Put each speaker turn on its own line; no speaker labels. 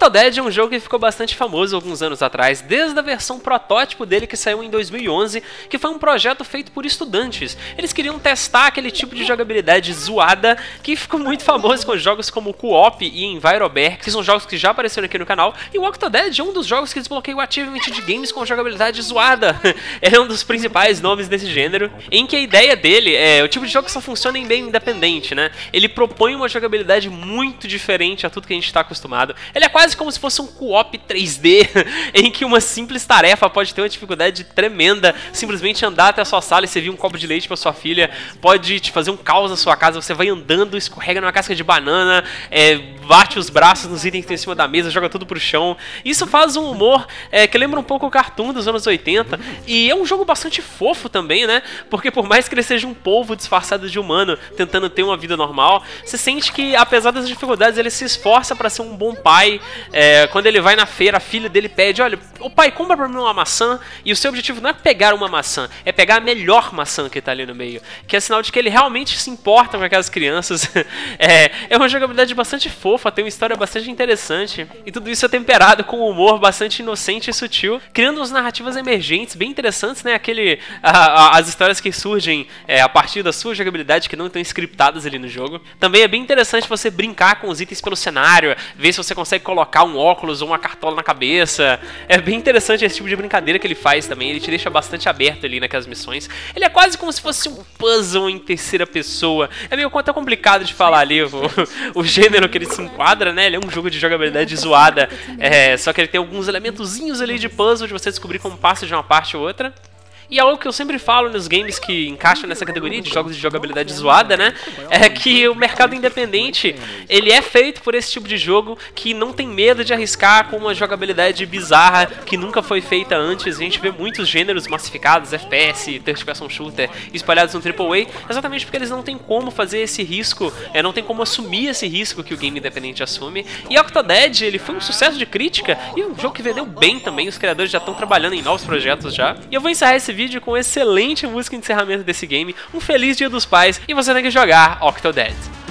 Octodad é um jogo que ficou bastante famoso alguns anos atrás, desde a versão protótipo dele que saiu em 2011, que foi um projeto feito por estudantes. Eles queriam testar aquele tipo de jogabilidade zoada que ficou muito famoso com jogos como Co-op e Enviroberg, que são jogos que já apareceram aqui no canal, e o Octodad é um dos jogos que desbloqueia o achievement de games com jogabilidade zoada. Ele é um dos principais nomes desse gênero, em que a ideia dele é o tipo de jogo que só funciona em meio independente, né? Ele propõe uma jogabilidade muito diferente a tudo que a gente está acostumado. Ele é quase como se fosse um co-op 3D, em que uma simples tarefa pode ter uma dificuldade tremenda, simplesmente andar até a sua sala e servir um copo de leite para sua filha, pode te fazer um caos na sua casa, você vai andando, escorrega numa casca de banana, bate os braços nos itens que tem em cima da mesa, joga tudo pro chão. Isso faz um humor que lembra um pouco o cartoon dos anos 80, e é um jogo bastante fofo também, né? Porque por mais que ele seja um polvo disfarçado de humano, tentando ter uma vida normal, você sente que, apesar das dificuldades, ele se esforça para ser um bom pai. Quando ele vai na feira, a filha dele pede: olha, o pai, compra pra mim uma maçã, e o seu objetivo não é pegar uma maçã, é pegar a melhor maçã que tá ali no meio, que é sinal de que ele realmente se importa com aquelas crianças. É uma jogabilidade bastante fofa, tem uma história bastante interessante, e tudo isso é temperado com um humor bastante inocente e sutil, criando umas narrativas emergentes bem interessantes, né? As histórias que surgem a partir da sua jogabilidade, que não estão scriptadas ali no jogo. Também é bem interessante você brincar com os itens pelo cenário, ver se você consegue colocar um óculos ou uma cartola na cabeça. É bem interessante esse tipo de brincadeira que ele faz também, ele te deixa bastante aberto ali naquelas missões. Ele é quase como se fosse um puzzle em terceira pessoa. É meio até complicado de falar ali o gênero que ele se enquadra, né? Ele é um jogo de jogabilidade zoada, só que ele tem alguns elementozinhos ali de puzzle, de você descobrir como passa de uma parte ou outra. E algo que eu sempre falo nos games que encaixam nessa categoria de jogos de jogabilidade zoada, né? É que o mercado independente, ele é feito por esse tipo de jogo que não tem medo de arriscar com uma jogabilidade bizarra que nunca foi feita antes. A gente vê muitos gêneros massificados, FPS, Third Person Shooter, espalhados no AAA, exatamente porque eles não têm como fazer esse risco, não tem como assumir esse risco que o game independente assume. E Octodad, ele foi um sucesso de crítica e um jogo que vendeu bem também, os criadores já estão trabalhando em novos projetos já. E eu vou encerrar esse vídeo com excelente música de encerramento desse game, um feliz Dia dos Pais, e você tem que jogar Octodad.